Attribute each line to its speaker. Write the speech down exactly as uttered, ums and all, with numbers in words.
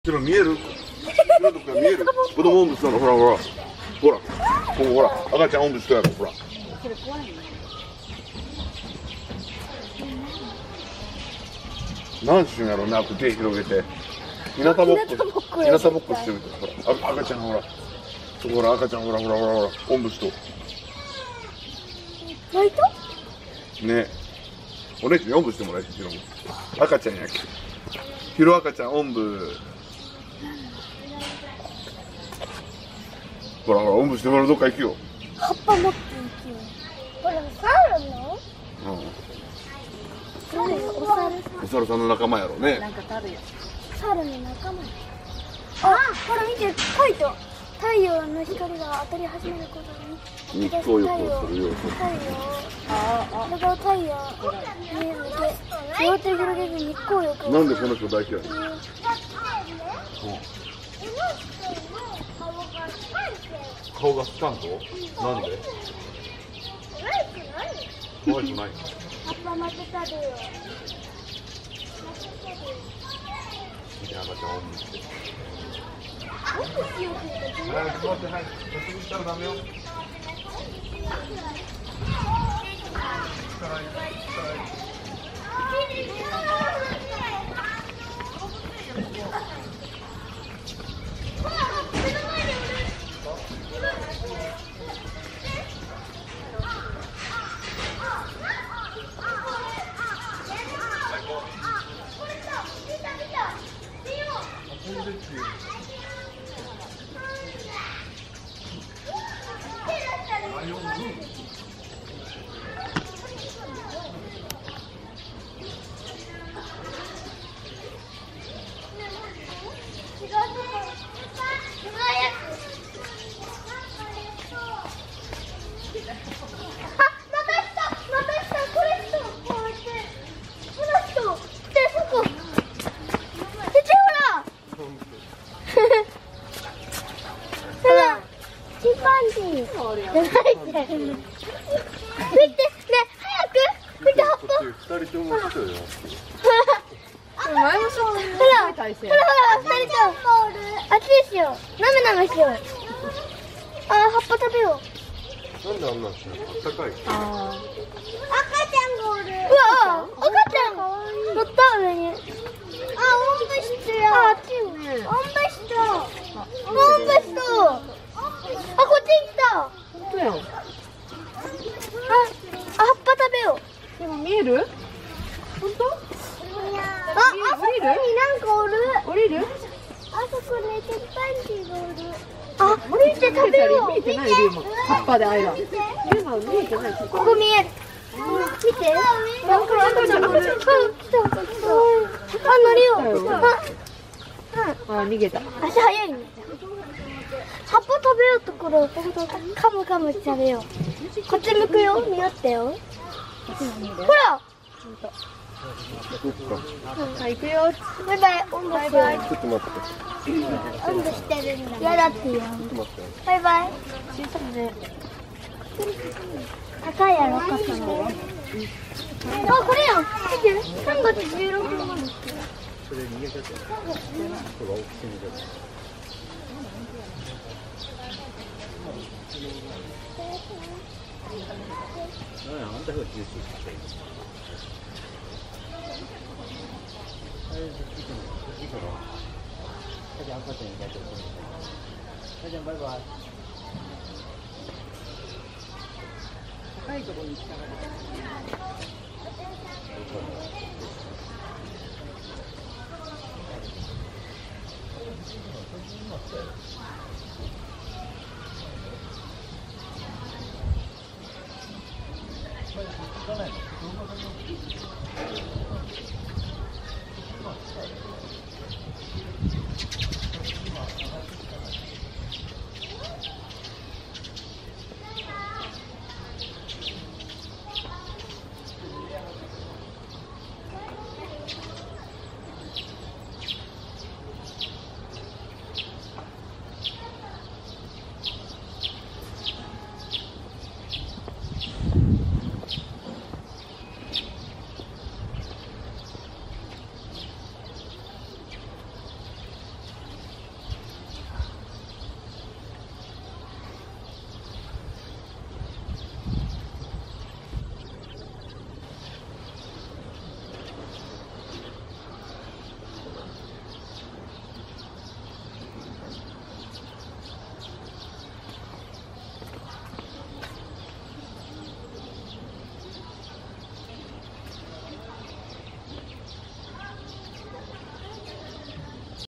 Speaker 1: 後ろ見える？後ろとか見える？子供おんぶしたの、ほらほら。ほら、ここほら、赤ちゃんおんぶしたやろ、ほら。
Speaker 2: それ怖いね。
Speaker 1: 何しゅんやろな、手広げて。日向ぼっこ、日向ぼっこしてみて、ほら、あ赤ちゃんほら。そこほら、赤ちゃんほらほらほらほら、おんぶしと。
Speaker 2: 泣いた？
Speaker 1: ね。お姉ちゃんにおんぶしてもらえて、ひろも。赤ちゃんやっけ。ひろ赤ちゃんおんぶ。ほらほら、おんぶしてもらう、どっか行くよ。
Speaker 2: 葉っぱ持っていきよ。これサルの？
Speaker 1: うん。
Speaker 2: サルお猿さん。
Speaker 1: お猿さんの仲間やろね。
Speaker 2: なんかタルや。サルの仲間。あ、ほら見て、カイト。太陽の光が当たり始めることに。
Speaker 1: 日光浴をするよ。
Speaker 2: 太陽。ああ。だから太陽見えるだけ。両手広げず日光浴を。
Speaker 1: なんでこの人大嫌い？顔がスタント？なんで？可愛くない。
Speaker 2: 葉っぱ混ぜたるよ。
Speaker 1: 見て赤ちゃんおんぶして。
Speaker 2: おんぶしようって言うと。
Speaker 1: はい、待って、はい、休みしたらダメよ。なんであんなんしてるの？あったかい。
Speaker 2: ああ。赤ちゃんがおる。うわ、赤ちゃん乗った上に。あ、おんぶしてよ。あ、あっちよね。おんぶした。おんぶした。あ、こっちに来た。本当やん。あ、あ、葉っぱ食べよう。でも見える？本当？あ、あそこになんかおる。降りる？あそこに鉄板人がおる。あ、降りて食べよう。見えてないリュウマ。葉っぱで間。リュウマ見えてない。ここ見える。見て。なんか赤ちゃん乗る。来た来た。あ、乗るよ。あ、あ、逃げた。足早いね。葉っぱ食べようところ、カムカム食べよう。こっち向くよ。見よってよ。ほら。はい、行くよ。バイバイ。おんぶしてよ。
Speaker 1: ちょっと待って。
Speaker 2: おんぶしてるんだ。嫌だってよ。バイバイ。小さいね。高いやろ、傘の。あ、これやん。見て。さんがつじゅうろくにち。それ逃げちゃった。バイバイ。高いところに来たから。